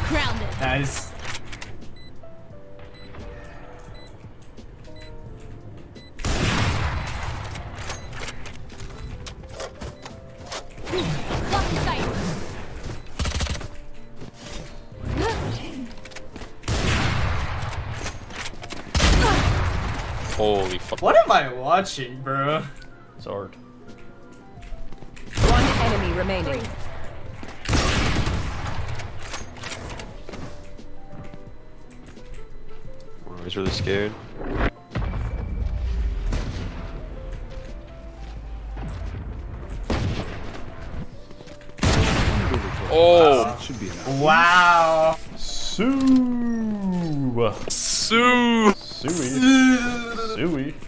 Grounded. Nice. Blocking sight. Holy fuck. What am I watching, bro? Sword. One enemy remaining. Oh, he's really scared. Oh! Should be enough. Wow. Sue. Sue! Suey. Suey.